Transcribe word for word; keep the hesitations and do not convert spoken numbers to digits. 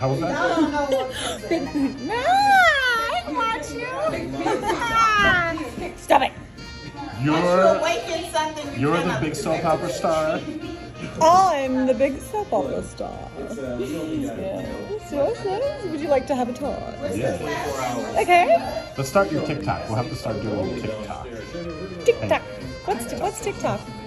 How was that? Big food. No, I watch you. Stop it. You're, you're the big soap opera star. I'm the big soap opera star. Yes, yes, yes. Would you like to have a talk? Yeah. Okay. Let's start your TikTok. We'll have to start doing TikTok. TikTok. What's what's TikTok?